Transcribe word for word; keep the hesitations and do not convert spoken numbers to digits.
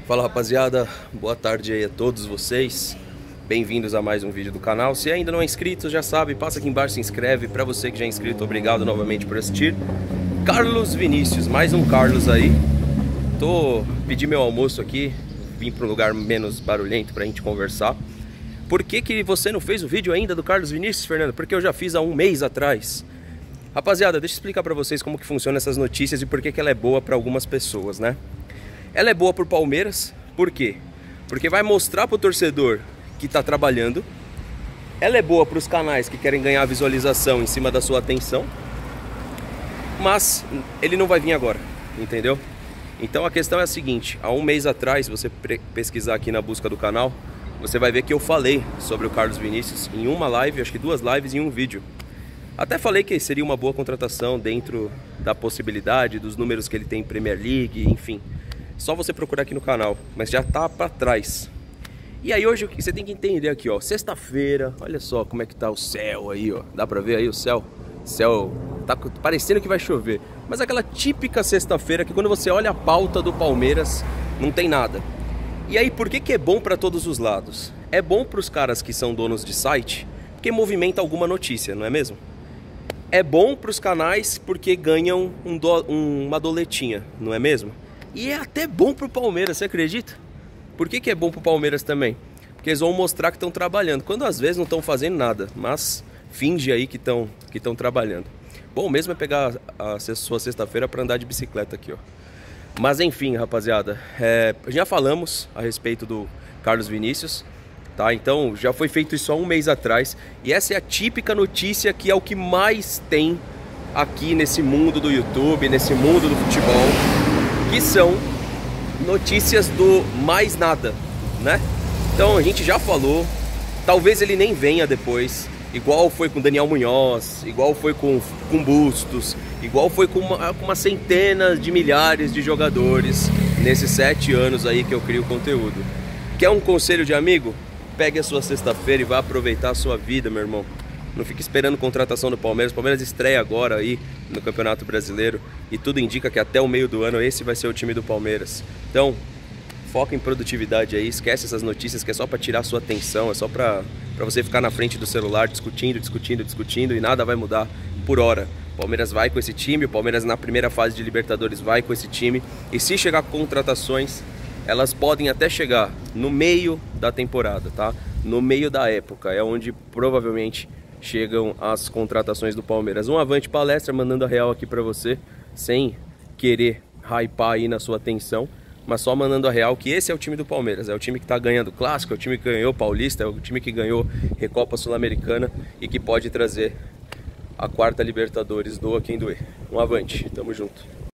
Fala rapaziada, boa tarde aí a todos vocês. Bem-vindos a mais um vídeo do canal. Se ainda não é inscrito, já sabe, passa aqui embaixo, se inscreve. Pra você que já é inscrito, obrigado novamente por assistir. Carlos Vinícius, mais um Carlos aí. Tô pedi meu almoço aqui, vim para um lugar menos barulhento pra gente conversar. Por que que você não fez o vídeo ainda do Carlos Vinícius, Fernando? Porque eu já fiz há um mês atrás. Rapaziada, deixa eu explicar pra vocês como que funcionam essas notícias e por que que ela é boa pra algumas pessoas, né? Ela é boa pro Palmeiras, por quê? Porque vai mostrar pro torcedor que tá trabalhando. Ela é boa pros canais que querem ganhar visualização em cima da sua atenção. Mas ele não vai vir agora, entendeu? Então a questão é a seguinte, há um mês atrás, se você pesquisar aqui na busca do canal, você vai ver que eu falei sobre o Carlos Vinícius em uma live, acho que duas lives e um vídeo. Até falei que seria uma boa contratação dentro da possibilidade, dos números que ele tem em Premier League, enfim. Só você procurar aqui no canal, mas já tá pra trás. E aí hoje você tem que entender aqui, ó, sexta-feira, olha só como é que tá o céu aí, ó. Dá pra ver aí o céu? O céu tá parecendo que vai chover. Mas aquela típica sexta-feira que quando você olha a pauta do Palmeiras, não tem nada. E aí por que que é bom pra todos os lados? É bom pros caras que são donos de site, porque movimenta alguma notícia, não é mesmo? É bom pros canais porque ganham um do, um, uma doletinha, não é mesmo? E é até bom pro Palmeiras, você acredita? Por que que é bom pro Palmeiras também? Porque eles vão mostrar que estão trabalhando, quando às vezes não estão fazendo nada, mas finge aí que estão que estão trabalhando. Bom mesmo é pegar a, a sua sexta-feira para andar de bicicleta aqui, ó. Mas enfim, rapaziada, é, já falamos a respeito do Carlos Vinícius, tá? Então já foi feito isso há um mês atrás. E essa é a típica notícia que é o que mais tem aqui nesse mundo do YouTube, nesse mundo do futebol, que são notícias do mais nada, né? Então a gente já falou, talvez ele nem venha depois, igual foi com Daniel Munhoz, igual foi com, com Bustos, igual foi com uma, com uma centena de milhares de jogadores nesses sete anos aí que eu crio conteúdo. Quer um conselho de amigo? Pegue a sua sexta-feira e vá aproveitar a sua vida, meu irmão. Não fique esperando contratação do Palmeiras. O Palmeiras estreia agora aí no Campeonato Brasileiro e tudo indica que até o meio do ano esse vai ser o time do Palmeiras. Então, foca em produtividade aí, esquece essas notícias que é só para tirar a sua atenção, é só para para você ficar na frente do celular discutindo, discutindo, discutindo e nada vai mudar por hora. O Palmeiras vai com esse time, o Palmeiras na primeira fase de Libertadores vai com esse time e se chegar com contratações, elas podem até chegar no meio da temporada, tá? No meio da época, é onde provavelmente chegam as contratações do Palmeiras. Um avante palestra, mandando a real aqui pra você, sem querer hypar aí na sua atenção, mas só mandando a real que esse é o time do Palmeiras. É o time que tá ganhando o Clássico, é o time que ganhou o Paulista, é o time que ganhou Recopa Sul-Americana e que pode trazer a quarta Libertadores, doa quem doer. Um avante, tamo junto.